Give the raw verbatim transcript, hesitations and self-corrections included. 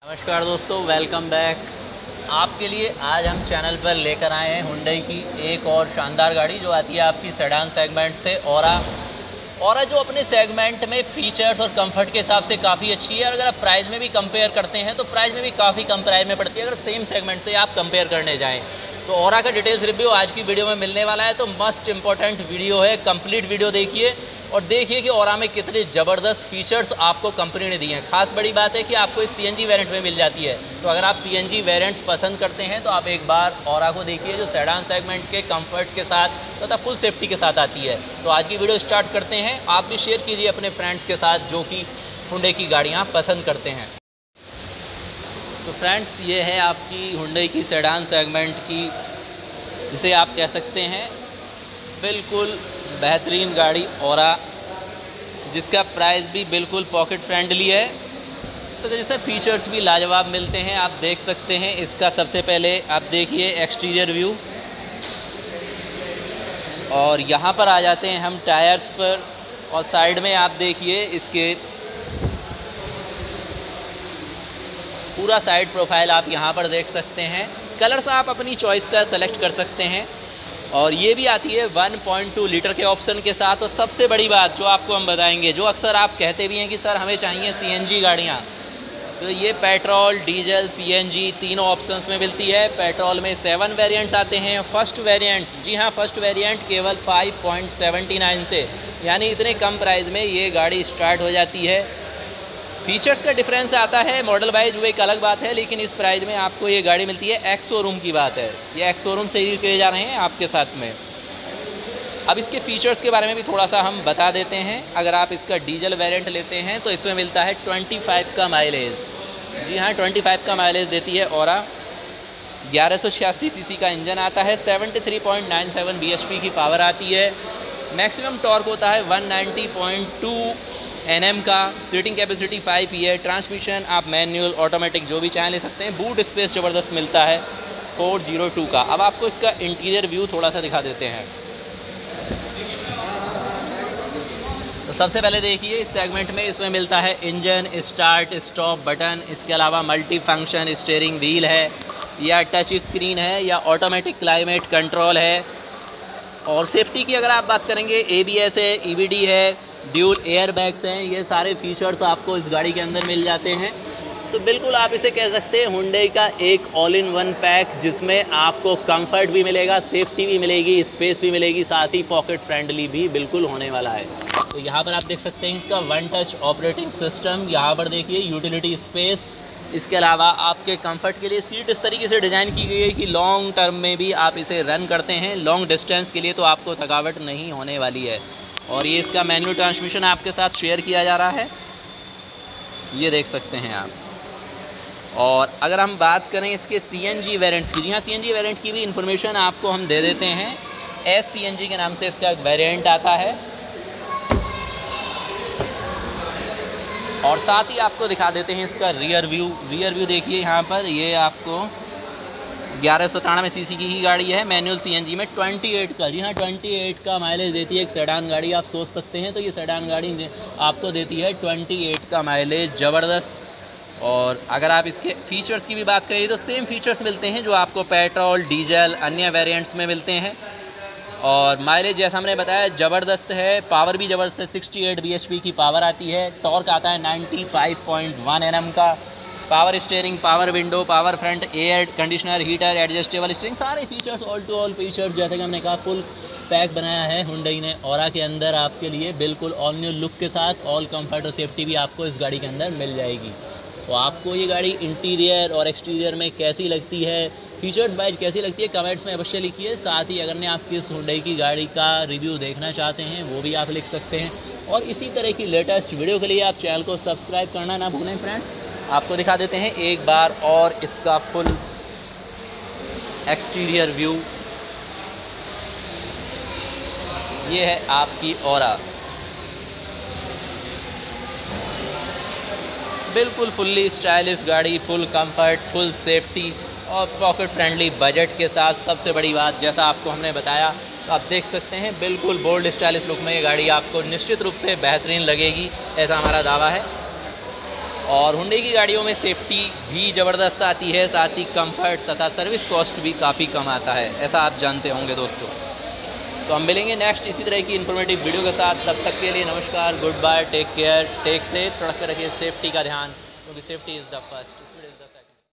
नमस्कार दोस्तों, welcome back. आपके लिए आज हम चैनल पर लेकर आए हैं हुंडई की एक और शानदार गाड़ी जो आती है आपकी सेडान सेगमेंट से, औरा। औरा जो अपने सेगमेंट में फीचर्स और कंफर्ट के हिसाब से काफ़ी अच्छी है। और अगर आप प्राइस में भी कंपेयर करते हैं तो प्राइस में भी काफ़ी कम प्राइस में पड़ती है अगर सेम सेगमेंट से आप कंपेयर करने जाएँ तो। औरा का डिटेल्स रिव्यू आज की वीडियो में मिलने वाला है, तो मस्ट इंपॉर्टेंट वीडियो है। कंप्लीट वीडियो देखिए और देखिए कि औरा में कितने ज़बरदस्त फीचर्स आपको कंपनी ने दिए हैं। खास बड़ी बात है कि आपको इस सीएनजी वेरिएंट में मिल जाती है, तो अगर आप सीएनजी वेरिएंट्स पसंद करते हैं तो आप एक बार औरा को देखिए जो सेडान सेगमेंट के कंफर्ट के साथ तथा फुल सेफ्टी के साथ आती है। तो आज की वीडियो स्टार्ट करते हैं। आप भी शेयर कीजिए अपने फ्रेंड्स के साथ जो कि हुंडई की गाड़ियाँ पसंद करते हैं। तो फ्रेंड्स, ये है आपकी हुंडई की सेडान सेगमेंट की, जिसे आप कह सकते हैं बिल्कुल बेहतरीन गाड़ी औरा, जिसका प्राइस भी बिल्कुल पॉकेट फ्रेंडली है। तो जैसे फीचर्स भी लाजवाब मिलते हैं, आप देख सकते हैं। इसका सबसे पहले आप देखिए एक्सटीरियर व्यू, और यहाँ पर आ जाते हैं हम टायर्स पर। और साइड में आप देखिए इसके पूरा साइड प्रोफाइल आप यहाँ पर देख सकते हैं। कलर्स आप अपनी चॉइस का सेलेक्ट कर सकते हैं। और ये भी आती है वन पॉइंट टू लीटर के ऑप्शन के साथ। और सबसे बड़ी बात जो आपको हम बताएंगे, जो अक्सर आप कहते भी हैं कि सर हमें चाहिए सीएनजी गाड़ियाँ, तो ये पेट्रोल, डीजल, सीएनजी तीनों ऑप्शंस में मिलती है। पेट्रोल में सेवन वेरिएंट्स आते हैं। फर्स्ट वेरिएंट, जी हाँ, फर्स्ट वेरिएंट केवल फाइव पॉइंट सेवेंटी नाइन से, यानी इतने कम प्राइस में ये गाड़ी स्टार्ट हो जाती है। फीचर्स का डिफरेंस आता है मॉडल वाइज, वो एक अलग बात है, लेकिन इस प्राइस में आपको ये गाड़ी मिलती है। एक्स शोरूम की बात है, ये एक्स शोरूम से ही किए जा रहे हैं आपके साथ में। अब इसके फीचर्स के बारे में भी थोड़ा सा हम बता देते हैं। अगर आप इसका डीजल वेरिएंट लेते हैं तो इसमें मिलता है पच्चीस का माइलेज। जी हाँ, पच्चीस का माइलेज देती है औरा। ग्यारह सौ छियासी सीसी का इंजन आता है। तिहत्तर पॉइंट नाइन सेवन बीएचपी की पावर आती है। मैक्सिमम टॉर्क होता है one ninety point two Nm का। सीटिंग कैपेसिटी फाइव ही है। ट्रांसमिशन आप मैनुअल, ऑटोमेटिक जो भी चाहें ले सकते हैं। बूट स्पेस ज़बरदस्त मिलता है फोर ज़ीरो टू का। अब आपको इसका इंटीरियर व्यू थोड़ा सा दिखा देते हैं। तो सबसे पहले देखिए इस सेगमेंट में इसमें मिलता है इंजन स्टार्ट स्टॉप बटन। इसके अलावा मल्टी फंक्शन स्टीयरिंग व्हील है, या टच स्क्रीन है, या ऑटोमेटिक क्लाइमेट कंट्रोल है। और सेफ्टी की अगर आप बात करेंगे, एबीएस है, ईवीडी है, ड्यूल एयर बैग्स हैं। ये सारे फीचर्स आपको इस गाड़ी के अंदर मिल जाते हैं। तो बिल्कुल आप इसे कह सकते हैं हुंडई का एक ऑल इन वन पैक, जिसमें आपको कंफर्ट भी मिलेगा, सेफ्टी भी मिलेगी, स्पेस भी मिलेगी, साथ ही पॉकेट फ्रेंडली भी बिल्कुल होने वाला है। तो यहाँ पर आप देख सकते हैं इसका वन टच ऑपरेटिंग सिस्टम। यहाँ पर देखिए यूटिलिटी स्पेस। इसके अलावा आपके कंफर्ट के लिए सीट इस तरीके से डिज़ाइन की गई है कि लॉन्ग टर्म में भी आप इसे रन करते हैं, लॉन्ग डिस्टेंस के लिए, तो आपको थकावट नहीं होने वाली है। और ये इसका मैनुअल ट्रांसमिशन आपके साथ शेयर किया जा रहा है, ये देख सकते हैं आप। और अगर हम बात करें इसके सीएनजी वेरिएंट्स की, जी हाँ, सीएनजी वेरिएंट की भी इन्फॉर्मेशन आपको हम दे देते हैं। एस सीएनजी के नाम से इसका एक वेरिएंट आता है। और साथ ही आपको दिखा देते हैं इसका रियर व्यू। रियर व्यू देखिए यहाँ पर, ये आपको ग्यारह सौ तिरानवे सीसी की ही गाड़ी है। मैनुअल सीएनजी में अट्ठाईस का, जी हाँ, अट्ठाईस का माइलेज देती है एक सेडान गाड़ी। आप सोच सकते हैं, तो ये सेडान गाड़ी आपको देती है अट्ठाईस का माइलेज, ज़बरदस्त। और अगर आप इसके फीचर्स की भी बात करें तो सेम फीचर्स मिलते हैं जो आपको पेट्रोल, डीजल, अन्य वेरिएंट्स में मिलते हैं। और माइलेज जैसा हमने बताया ज़बरदस्त है। पावर भी ज़बरदस्त है, अड़सठ बीएचपी की पावर आती है। टॉर्क आता है पचानवे पॉइंट वन एनएम का। Power steering, power window, power front, air conditioner, heater, adjustable steering, सारे features all to all features, जैसे कि हमने कहा, फुल पैक बनाया है हुंडई ने औरा के अंदर आपके लिए, बिल्कुल ऑल न्यू लुक के साथ। ऑल कंफर्ट और सेफ्टी भी आपको इस गाड़ी के अंदर मिल जाएगी। तो आपको ये गाड़ी इंटीरियर और एक्सटीरियर में कैसी लगती है, फीचर्स वाइज कैसी लगती है, कमेंट्स में अवश्य लिखिए। साथ ही अगर ने आप किस हुंडई की गाड़ी का रिव्यू देखना चाहते हैं वो भी आप लिख सकते हैं। और इसी तरह की लेटेस्ट वीडियो के लिए आप चैनल को सब्सक्राइब करना ना भूलें फ्रेंड्स। आपको दिखा देते हैं एक बार और इसका फुल एक्सटीरियर व्यू। ये है आपकी औरा, बिल्कुल फुल्ली स्टाइलिश गाड़ी, फुल कंफर्ट, फुल सेफ्टी और पॉकेट फ्रेंडली बजट के साथ। सबसे बड़ी बात, जैसा आपको हमने बताया, तो आप देख सकते हैं बिल्कुल बोल्ड स्टाइलिश लुक में ये गाड़ी आपको निश्चित रूप से बेहतरीन लगेगी, ऐसा हमारा दावा है। और हुंडई की गाड़ियों में सेफ्टी भी ज़बरदस्त आती है, साथ ही कंफर्ट तथा सर्विस कॉस्ट भी काफ़ी कम आता है, ऐसा आप जानते होंगे दोस्तों। तो हम मिलेंगे नेक्स्ट इसी तरह की इन्फॉर्मेटिव वीडियो के साथ। तब तक के लिए नमस्कार, good bye, take care, take safe. सड़क पर रखिए सेफ्टी का ध्यान, क्योंकि सेफ्टी इज़ द फर्स्ट।